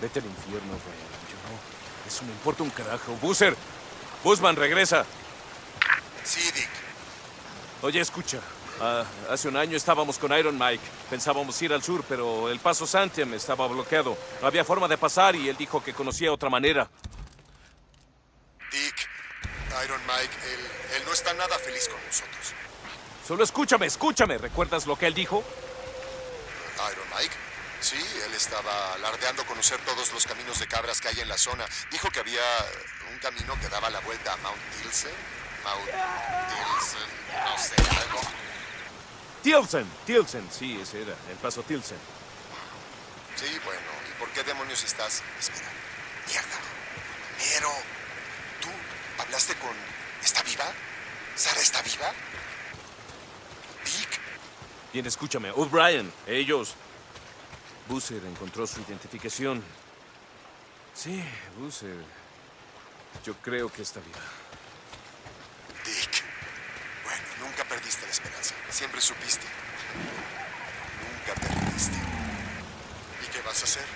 Vete al infierno, güey. Yo no. Eso me importa un carajo. ¡Boozer! ¡Busman, regresa! Sí, Dick. Oye, escucha. Hace un año estábamos con Iron Mike. Pensábamos ir al sur, pero el paso Santiam estaba bloqueado. No había forma de pasar y él dijo que conocía otra manera. Dick, Iron Mike, él no está nada feliz con nosotros. Solo escúchame. ¿Recuerdas lo que él dijo? ¿Iron Mike? Sí, él estaba alardeando conocer todos los caminos de cabras que hay en la zona. Dijo que había un camino que daba la vuelta a Mount Tilson. No sé, algo. Tilson, sí, ese era, el paso Tilson. Sí, bueno, ¿y por qué demonios estás? Espera, mierda. Pero, ¿tú hablaste con... ¿Está viva? ¿Sara está viva? ¿Dick? Bien, escúchame. O'Brien, ellos... Boozer encontró su identificación. Sí, Boozer. Yo creo que está viva. Dick. Bueno, nunca perdiste la esperanza. Siempre supiste. Nunca te rendiste. ¿Y qué vas a hacer?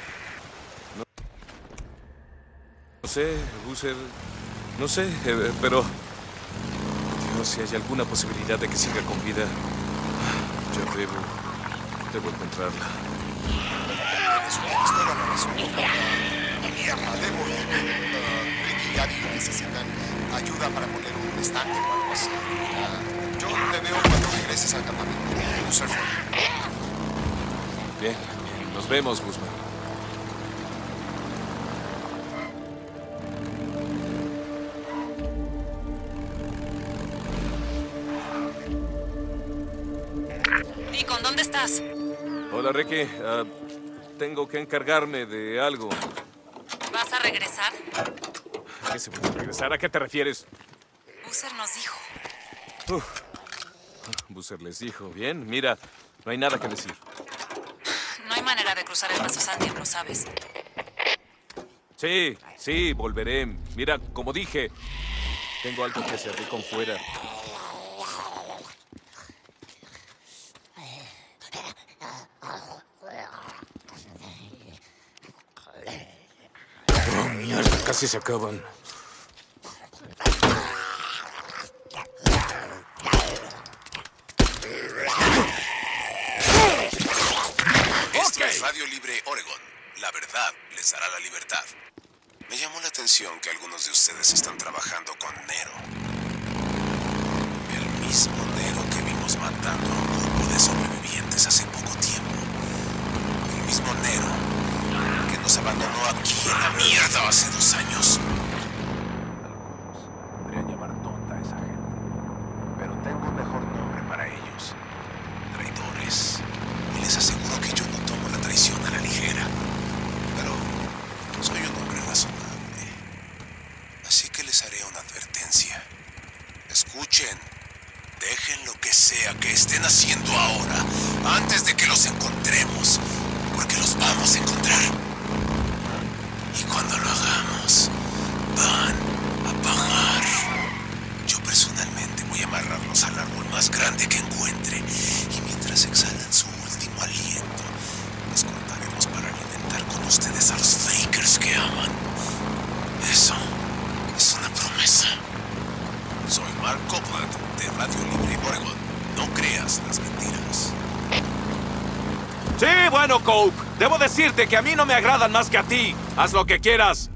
No sé, Boozer... No sé, pero... Dios, si hay alguna posibilidad de que siga con vida... Yo debo encontrarla. Tienes toda la razón. Mierda, debo ir. Ricky y Gaby necesitan ayuda para poner un estante o algo así. Yo te veo cuando regreses al campamento. Bien, nos vemos, Guzmán. Deacon, ¿dónde estás? Hola, Ricky. Tengo que encargarme de algo. ¿Vas a regresar? ¿Qué se puede regresar? ¿A qué te refieres? Boozer nos dijo. Boozer les dijo. Bien, mira, no hay nada que decir. No hay manera de cruzar el paso Santiam, lo sabes. Sí, volveré. Mira, como dije, tengo algo que hacer de con fuera. Oh, mierda, casi se acaban. Esto es Radio Libre Oregon. La verdad les dará la libertad. Me llamó la atención que algunos de ustedes están trabajando con Nero. El mismo Nero que vimos matando a un grupo de sobrevivientes hace poco tiempo. El mismo Nero que nos abandonó aquí en la mierda hace 2 años. Algunos podrían llamar tonta a esa gente, pero tengo un mejor nombre para ellos. Traidores. Y les aseguro que yo no tomo la traición a la ligera. Pero soy un hombre razonable. Así que les haré una advertencia. Escuchen. Dejen lo que sea que estén haciendo ahora, antes de que los encontremos, porque los vamos a encontrar. Y cuando lo hagamos, van a pagar. Yo personalmente voy a amarrarlos al árbol más grande que encuentre, y mientras exhalan su último aliento, los cortaremos para alimentar con ustedes a los fakers que aman. Eso es una promesa. Soy Mark Copeland, de Radio Libre Oregon. No creas las mentiras. Sí, bueno, Cope. Debo decirte que a mí no me agradan más que a ti. Haz lo que quieras.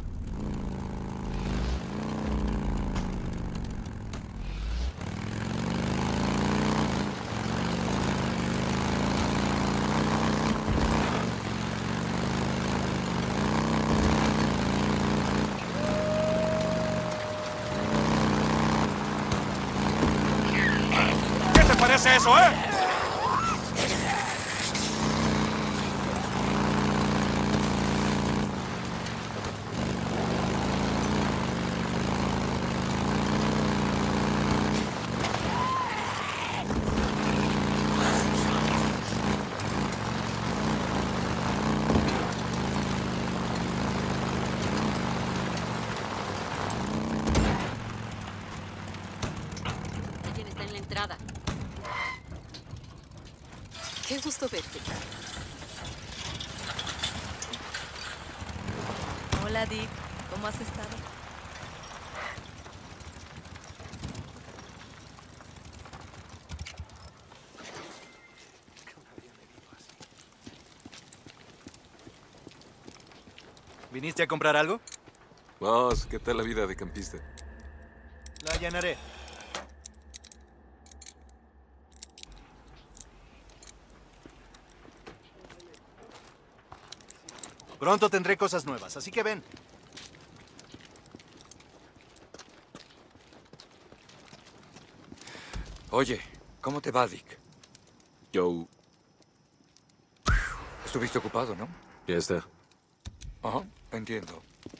¿Qué te parece eso, eh? Alguien está en la entrada. Qué gusto verte. Hola, Dick. ¿Cómo has estado? ¿Viniste a comprar algo? Boss, ¿qué tal la vida de campista? La allanaré. Pronto tendré cosas nuevas, así que ven. Oye, ¿cómo te va, Dick? Yo, Estuviste ocupado, ¿no? ya está. Ajá, entiendo.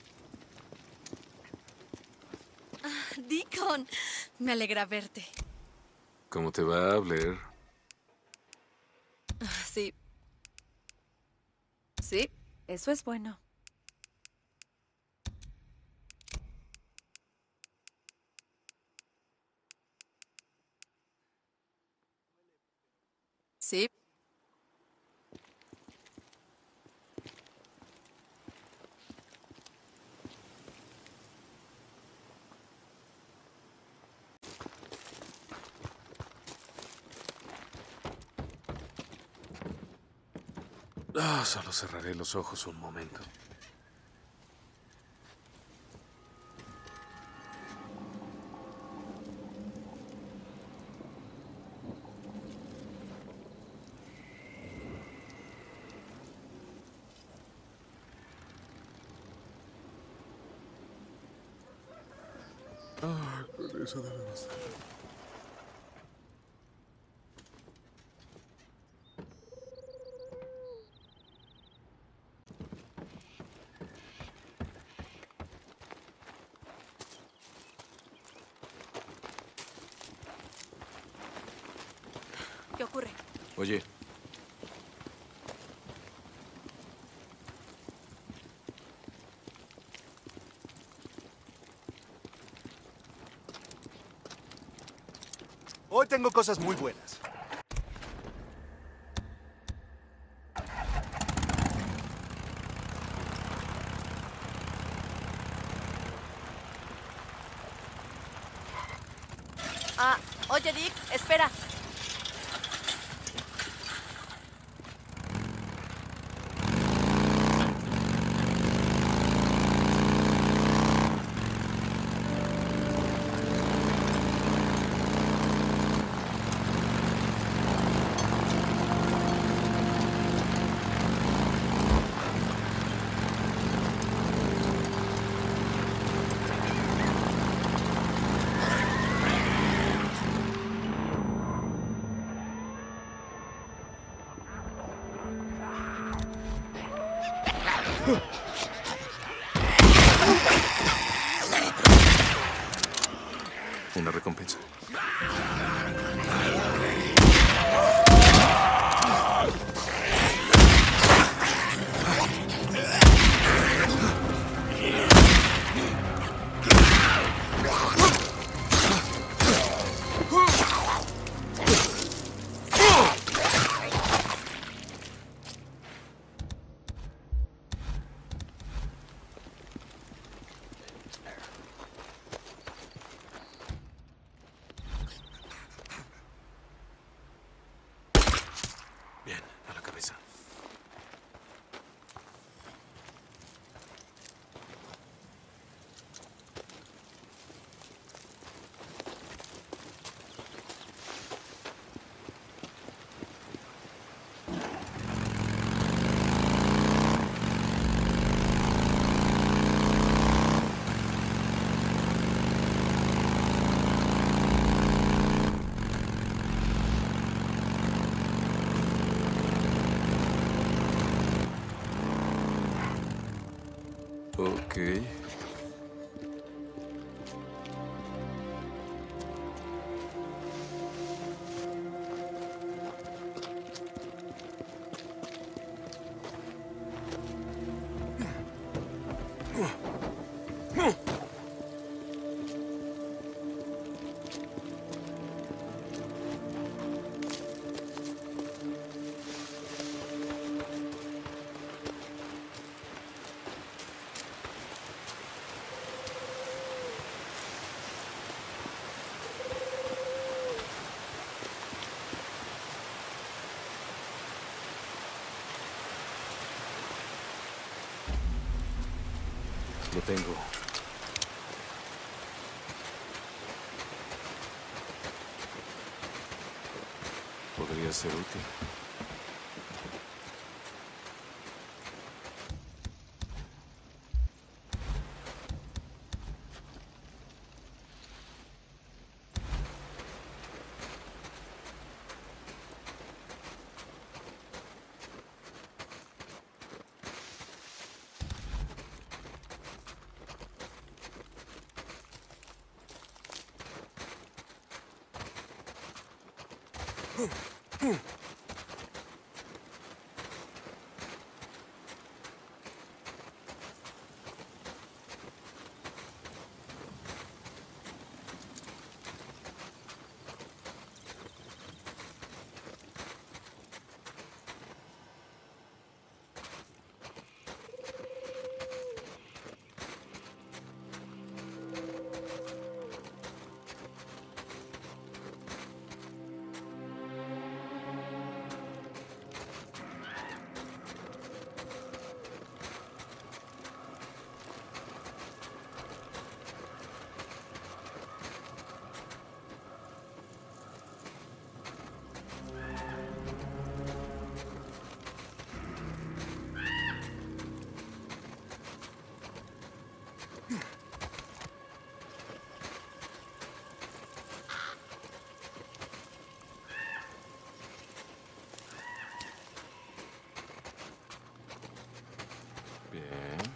Deacon, me alegra verte. ¿Cómo te va, Blair? Sí. Sí, eso es bueno. Sí. Solo cerraré los ojos un momento. Con eso debe bastar. ¿Qué ocurre? Oye, Hoy tengo cosas muy buenas. Oye, Dick, espera. una recompensa. Bien, a la cabeza. Ok. Lo tengo. Podría ser útil. Bien.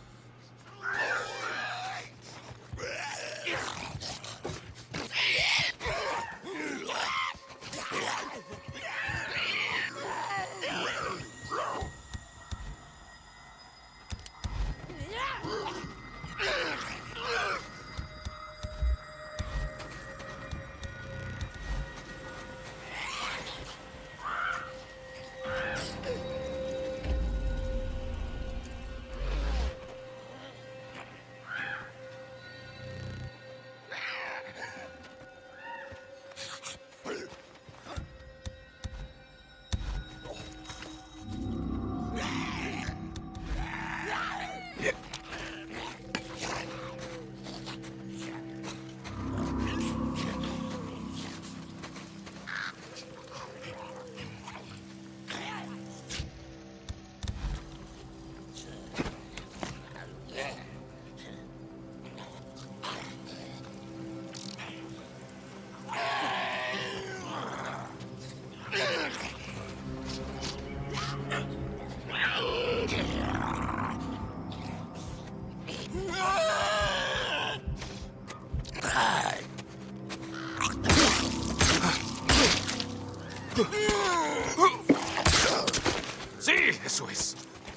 Sí, eso es.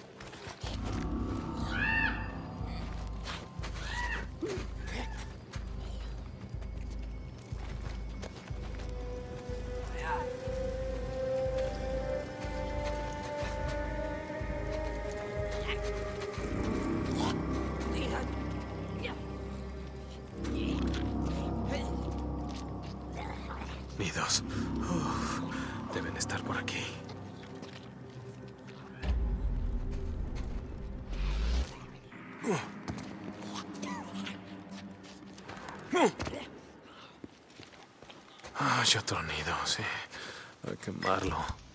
Nidos. Deben estar por aquí. Hay otro nido, sí. Hay que quemarlo.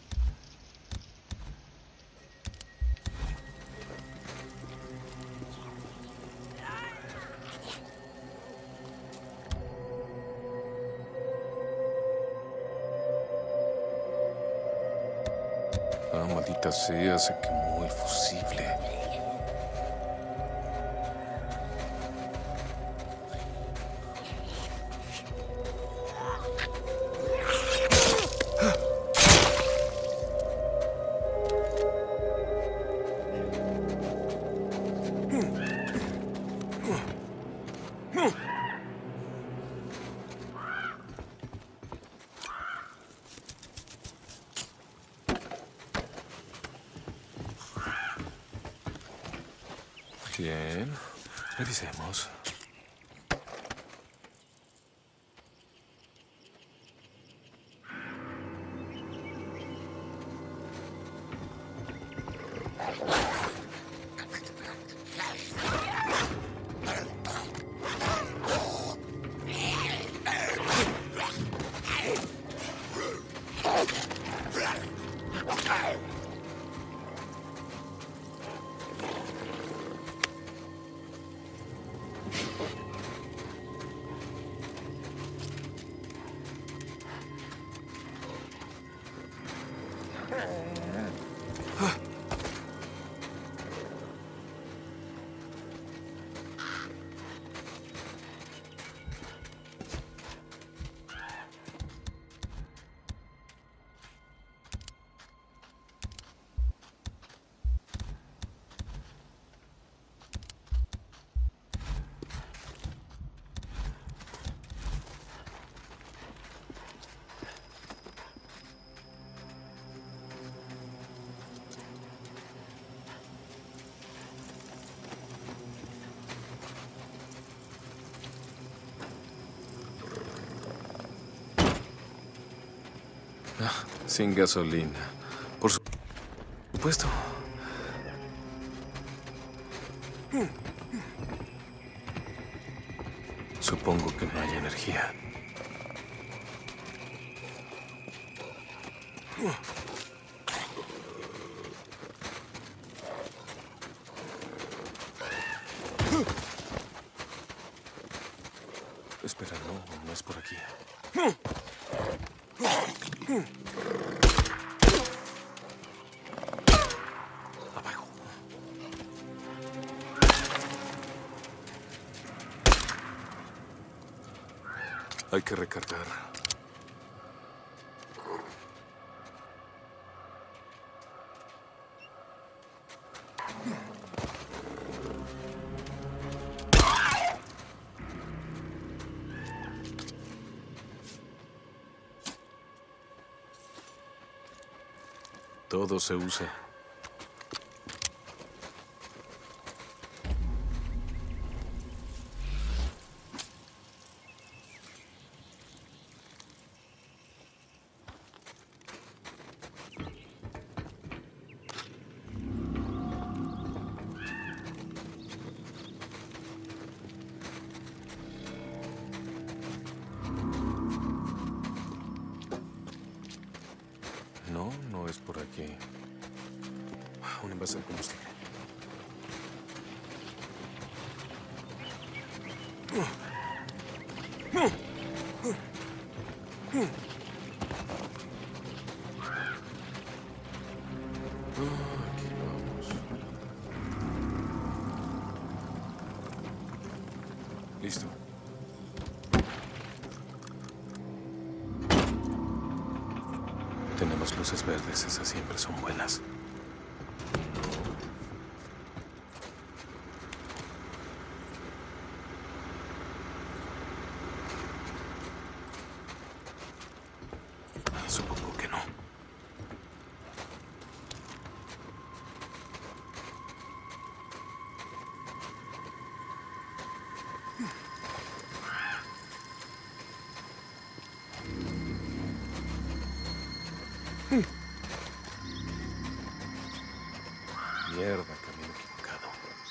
Ah, maldita sea, se quemó el fusible. Bien, revisemos. Sin gasolina. Por supuesto. Supongo que no hay energía. Espera, no es por aquí. Abajo. Hay que recargar. Todo se usa. No es por aquí. Un envase de combustible. Aquí vamos. Listo. Tenemos luces verdes, esas siempre son buenas. Supongo que no. Mierda, camino equivocado.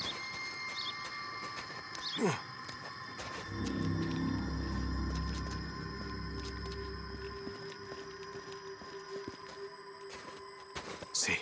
Sí.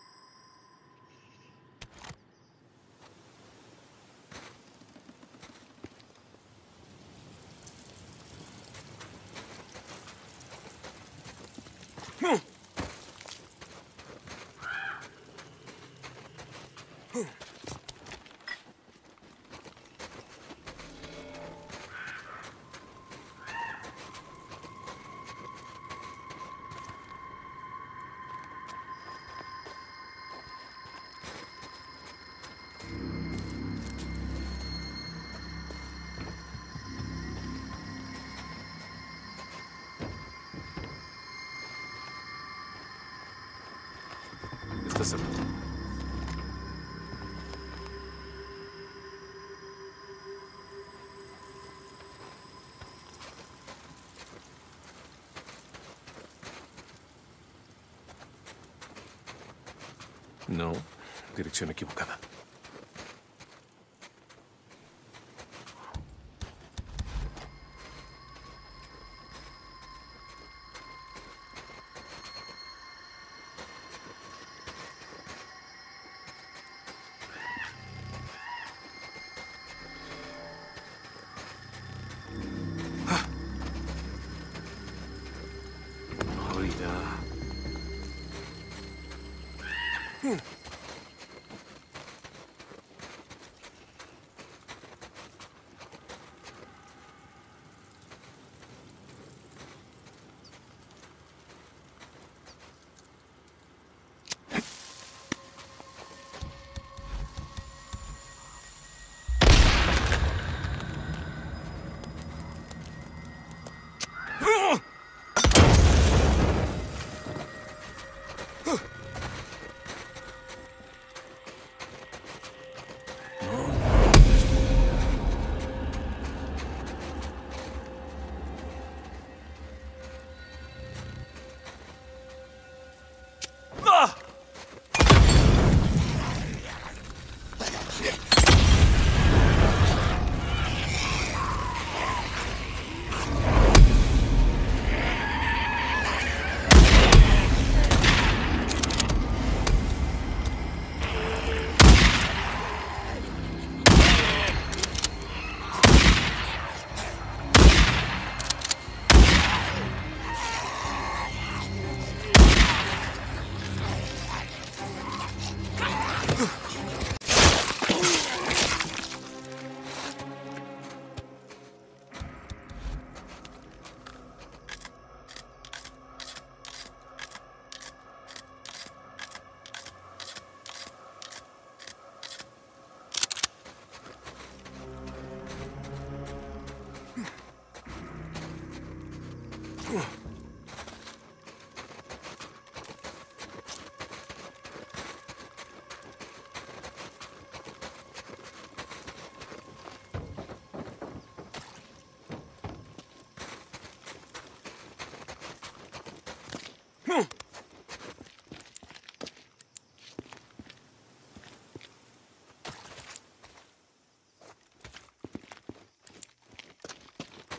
Está cerrado. No, dirección equivocada.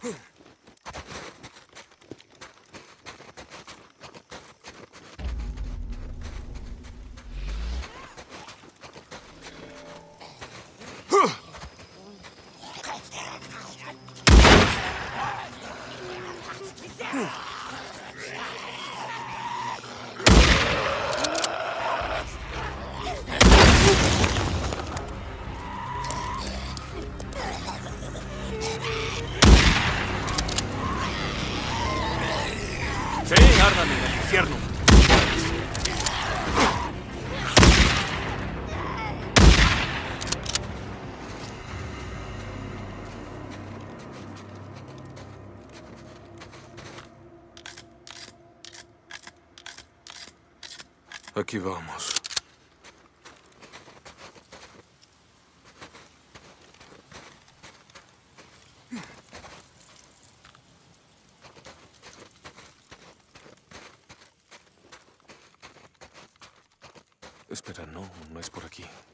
Sí, ardan en el infierno. Aquí vamos. Espera, no es por aquí.